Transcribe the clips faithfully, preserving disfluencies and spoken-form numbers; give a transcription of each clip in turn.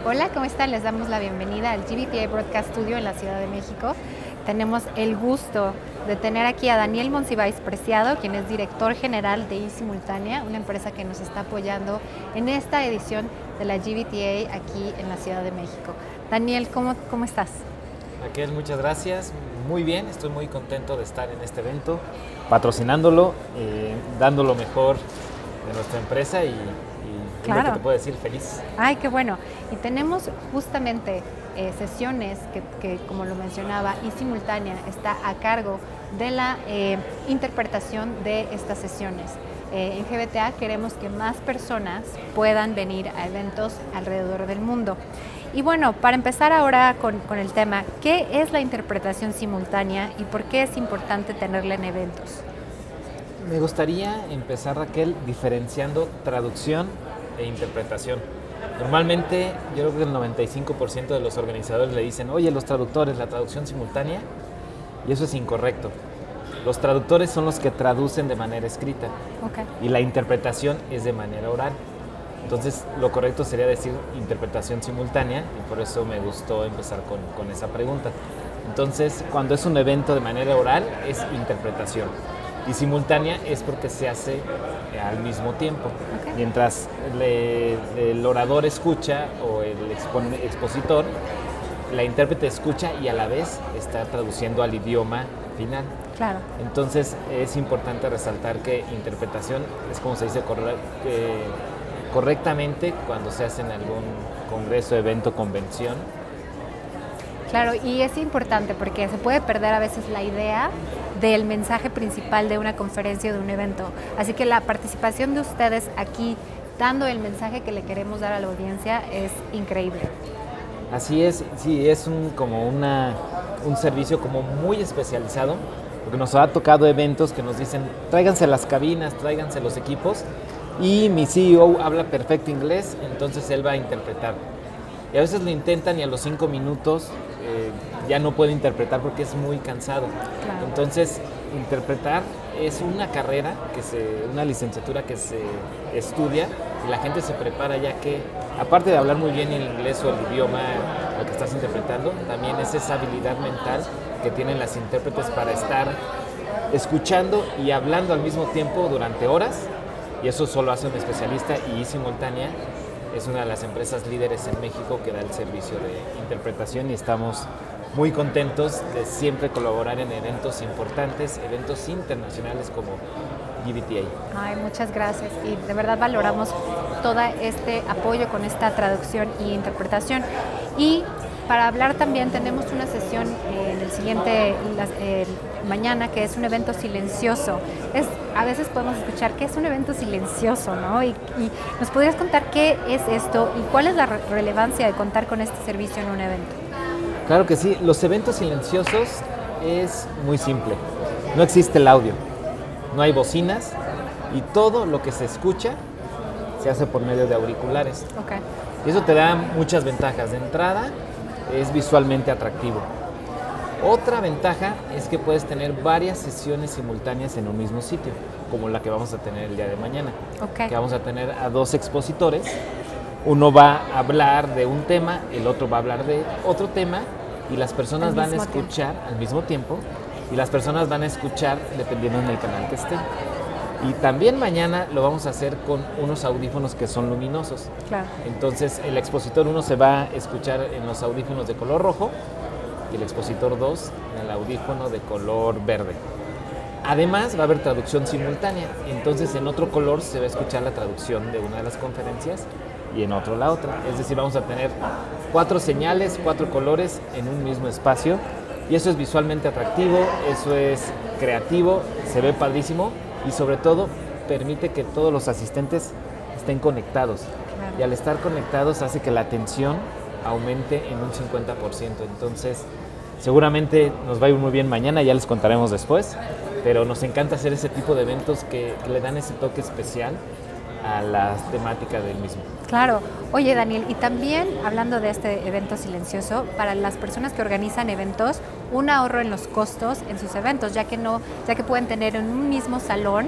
Hola, ¿cómo están? Les damos la bienvenida al G B T A Broadcast Studio en la Ciudad de México. Tenemos el gusto de tener aquí a Daniel Monsiváis Preciado, quien es director general de iSimultánea, una empresa que nos está apoyando en esta edición de la G B T A aquí en la Ciudad de México. Daniel, ¿cómo, cómo estás? Raquel, muchas gracias. Muy bien, estoy muy contento de estar en este evento, patrocinándolo, eh, dando lo mejor de nuestra empresa y, y claro. lo que te puedo decir, feliz. Ay, qué bueno. Y tenemos justamente eh, sesiones que, que, como lo mencionaba, iSimultánea está a cargo de la eh, interpretación de estas sesiones. Eh, en G B T A queremos que más personas puedan venir a eventos alrededor del mundo. Y bueno, para empezar ahora con, con el tema, ¿qué es la interpretación simultánea y por qué es importante tenerla en eventos? Me gustaría empezar, Raquel, diferenciando traducción e interpretación. Normalmente, yo creo que el noventa y cinco por ciento de los organizadores le dicen, oye, los traductores, la traducción simultánea, y eso es incorrecto. Los traductores son los que traducen de manera escrita, okay. y la interpretación es de manera oral. Entonces, lo correcto sería decir interpretación simultánea, y por eso me gustó empezar con, con esa pregunta. Entonces, cuando es un evento de manera oral, es interpretación. Y simultánea es porque se hace al mismo tiempo. Okay. Mientras le, el orador escucha o el expon, expositor, la intérprete escucha y a la vez está traduciendo al idioma final. Claro. Entonces, es importante resaltar que interpretación es como se dice corre, que, correctamente cuando se hace en algún congreso, evento, convención. Claro, y es importante porque se puede perder a veces la idea del mensaje principal de una conferencia o de un evento. Así que la participación de ustedes aquí, dando el mensaje que le queremos dar a la audiencia, es increíble. Así es, sí, es un, como una, un servicio como muy especializado, porque nos ha tocado eventos que nos dicen, tráiganse las cabinas, tráiganse los equipos, y mi C E O habla perfecto inglés, entonces él va a interpretar. Y a veces lo intentan y a los cinco minutos eh, ya no puede interpretar porque es muy cansado. Claro. Entonces, interpretar es una carrera, que se, una licenciatura que se estudia y la gente se prepara ya que, aparte de hablar muy bien el inglés o el idioma al que estás interpretando, también es esa habilidad mental que tienen las intérpretes para estar escuchando y hablando al mismo tiempo durante horas, y eso solo hace un especialista, y iSimultánea es una de las empresas líderes en México que da el servicio de interpretación y estamos muy contentos de siempre colaborar en eventos importantes, eventos internacionales como G B T A. Ay, muchas gracias y de verdad valoramos todo este apoyo con esta traducción y interpretación. Y para hablar también tenemos una sesión eh, en el siguiente, la, eh, mañana, que es un evento silencioso. Es, a veces podemos escuchar que es un evento silencioso, ¿no? Y, y ¿nos podrías contar qué es esto y cuál es la re relevancia de contar con este servicio en un evento? Claro que sí, los eventos silenciosos es muy simple. No existe el audio, no hay bocinas y todo lo que se escucha se hace por medio de auriculares. Okay. Y eso te da muchas ventajas. De entrada, es visualmente atractivo. Otra ventaja es que puedes tener varias sesiones simultáneas en un mismo sitio, como la que vamos a tener el día de mañana. Okay. Que vamos a tener a dos expositores. Uno va a hablar de un tema, el otro va a hablar de otro tema, y las personas van a escuchar tiempo. al mismo tiempo, y las personas van a escuchar dependiendo en el canal que esté. Y también mañana lo vamos a hacer con unos audífonos que son luminosos. Claro. Entonces el expositor uno se va a escuchar en los audífonos de color rojo y el expositor dos en el audífono de color verde. Además va a haber traducción simultánea, entonces en otro color se va a escuchar la traducción de una de las conferencias y en otro la otra. Es decir, vamos a tener cuatro señales, cuatro colores en un mismo espacio, y eso es visualmente atractivo, eso es creativo, se ve padrísimo. Y sobre todo permite que todos los asistentes estén conectados. Claro. Y al estar conectados hace que la atención aumente en un cincuenta por ciento. Entonces, seguramente nos va a ir muy bien mañana, ya les contaremos después, pero nos encanta hacer ese tipo de eventos que, que le dan ese toque especial a la temática del mismo. Claro. Oye, Daniel, y también hablando de este evento silencioso, para las personas que organizan eventos, un ahorro en los costos en sus eventos, ya que no, ya que pueden tener en un mismo salón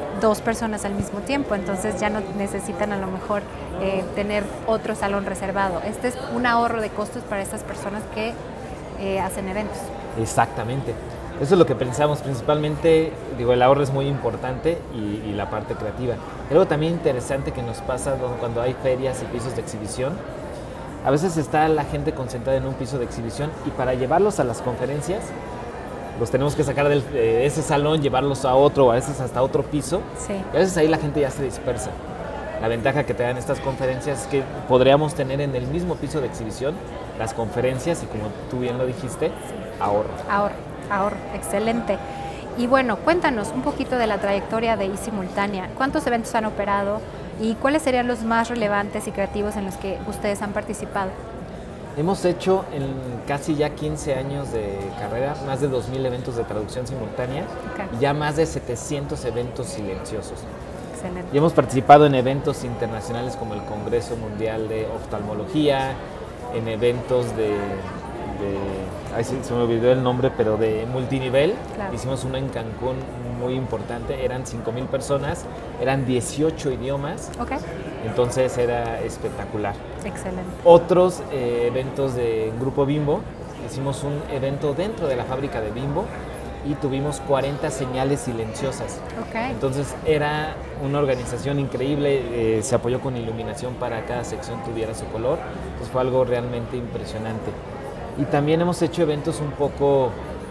dos personas al mismo tiempo, entonces ya no necesitan a lo mejor eh, tener otro salón reservado. Este es un ahorro de costos para estas personas que eh, hacen eventos. Exactamente. Eso es lo que pensamos, principalmente, digo, el ahorro es muy importante y, y la parte creativa. Algo también interesante que nos pasa cuando hay ferias y pisos de exhibición, a veces está la gente concentrada en un piso de exhibición y para llevarlos a las conferencias, los tenemos que sacar de eh, ese salón, llevarlos a otro, o a veces hasta otro piso, sí. Y a veces ahí la gente ya se dispersa. La ventaja que te dan estas conferencias es que podríamos tener en el mismo piso de exhibición las conferencias y, como tú bien lo dijiste, sí. ahorro. Ahorro, ahorro, excelente. Y bueno, cuéntanos un poquito de la trayectoria de iSimultánea. ¿Cuántos eventos han operado y cuáles serían los más relevantes y creativos en los que ustedes han participado? Hemos hecho en casi ya quince años de carrera más de dos mil eventos de traducción simultánea, okay. y ya más de setecientos eventos silenciosos. Excelente. Y hemos participado en eventos internacionales como el Congreso Mundial de Oftalmología, en eventos de, de ay, sí, se me olvidó el nombre, pero de multinivel. Claro. Hicimos uno en Cancún muy importante, eran cinco mil personas, eran dieciocho idiomas, okay. Entonces era espectacular. Excelente. Otros eh, eventos de Grupo Bimbo, hicimos un evento dentro de la fábrica de Bimbo y tuvimos cuarenta señales silenciosas. Okay. Entonces era una organización increíble, eh, se apoyó con iluminación para que cada sección tuviera su color, entonces fue algo realmente impresionante. Y también hemos hecho eventos un poco,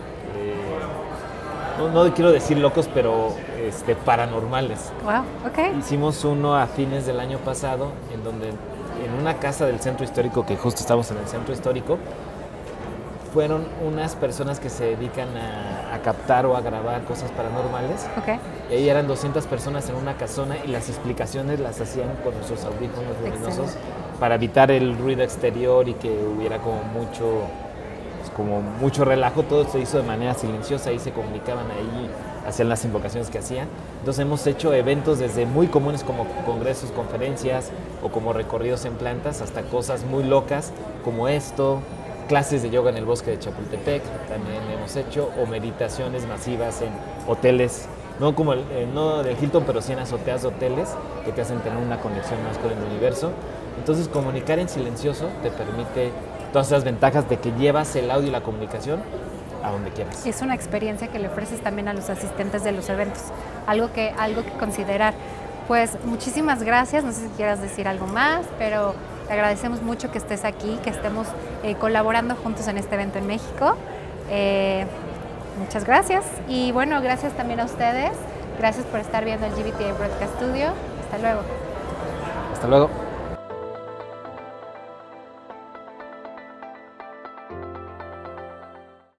eh, no, no quiero decir locos, pero este, paranormales. Wow, okay. Hicimos uno a fines del año pasado, en donde en una casa del centro histórico, que justo estamos en el centro histórico, fueron unas personas que se dedican a, a captar o a grabar cosas paranormales. Okay. Y ahí eran doscientas personas en una casona y las explicaciones las hacían con nuestros audífonos luminosos para evitar el ruido exterior y que hubiera como mucho, pues como mucho relajo. Todo se hizo de manera silenciosa y se comunicaban ahí, hacían las invocaciones que hacían. Entonces hemos hecho eventos desde muy comunes como congresos, conferencias o como recorridos en plantas hasta cosas muy locas como esto. Clases de yoga en el bosque de Chapultepec también hemos hecho, o meditaciones masivas en hoteles, no como el, eh, no del Hilton, pero sí en azoteas de hoteles que te hacen tener una conexión más con el universo. Entonces, comunicar en silencioso te permite todas esas ventajas de que llevas el audio y la comunicación a donde quieras. Es una experiencia que le ofreces también a los asistentes de los eventos, algo que, algo que considerar. Pues muchísimas gracias, no sé si quieras decir algo más, pero te agradecemos mucho que estés aquí, que estemos eh, colaborando juntos en este evento en México. Eh, muchas gracias. Y bueno, gracias también a ustedes. Gracias por estar viendo el G B T A Broadcast Studio. Hasta luego. Hasta luego.